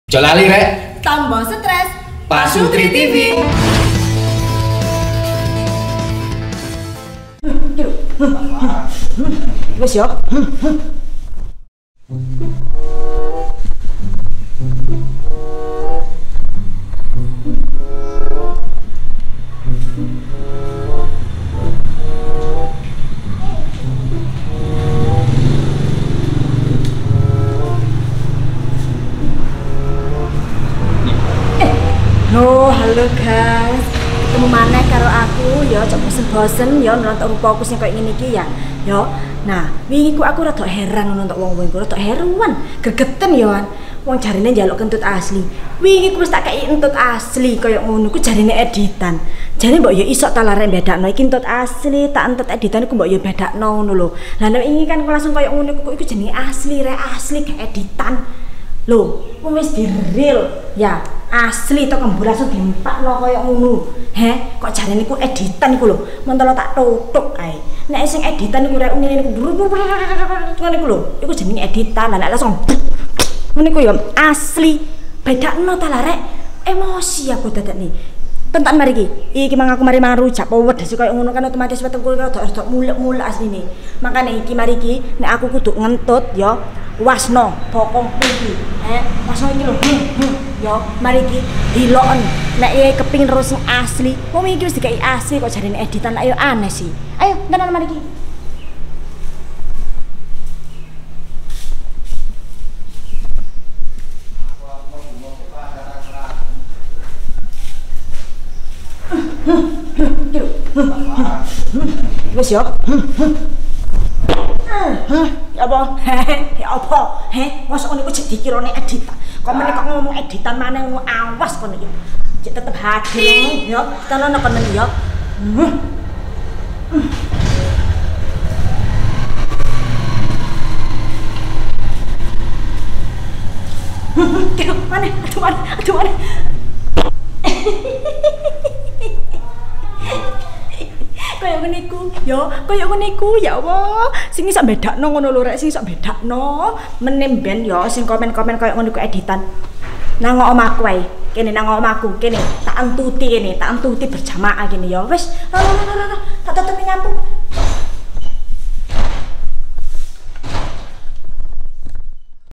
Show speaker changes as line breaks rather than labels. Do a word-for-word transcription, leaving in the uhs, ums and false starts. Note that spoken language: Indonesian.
Ojo lali rek,
tambah stres,
Pasutri T V.
Wes yo. Oh, halo guys. Ketemu mana karo aku ya, cok bosen-bosen ya nonton rupaku sing koyo ngene iki ya. Yo. Nah, wingi ku aku rada heran nonton wong-wong ku rada heruan, gregeten ya kan. Wong jarine njaluk kentut asli. Wingi ku wis tak kei kentut asli koyo ngono ku jarine editan. Jane mbok ya iso ta larek bedakno iki kentut asli, tak entet editan ku mbok ya bedakno ngono lho. Lah nek wingi kan langsung koyo ngono ku iku jenenge asli, rek asli gak editan. Loh, wis di real ya asli to kembur langsung diempakno koyo ngono. He, kok jarene iku editan iku lho. Mentolo tak tutuk ae. Nek sing editan iku rek ngene iku ngene iku lho, iku jenenge editan. Lah nek langsung ngene iku ya asli. Bedakno ta larek. Emosi aku dadekne. Tentan mari iki. Iki mang aku mari mangan rujak wedes koyo ngono kan otomatis wetengku rada rada mulek-mulek asline. Makane iki mari iki nek aku kudu ngentut ya wasno bokong iki. Eh, wasno iki lho. Hmm, hmm. Yo, mari iki diloken. Nek iki kepingin terus sing asli, wong iki wis dikai asli kok jarine editan lah yo aneh sih. Ayo, tenan mari iki. Wes yo. Ya apa? Ya apa? Heh, mosok niku jek dikirone editan. Kok meneh kok ngomong editan maneh ngono awas kon iki. Jek tetep hadir ya. Tenan kon meneh ya. Aduh, maneh, aduh maneh, aduh maneh. Kayak ngene iku, ya, kayak ngene iku, ya Allah. Sing iso bedakno ngono lho rek, sing iso bedakno menem ben ya sing komen-komen kayak ngono iku editan. Nang omahku wae. Kene nang omahku, kene tak entuti kene, tak entuti berjamaah kene ya. Wis, tak tutupi nyampung.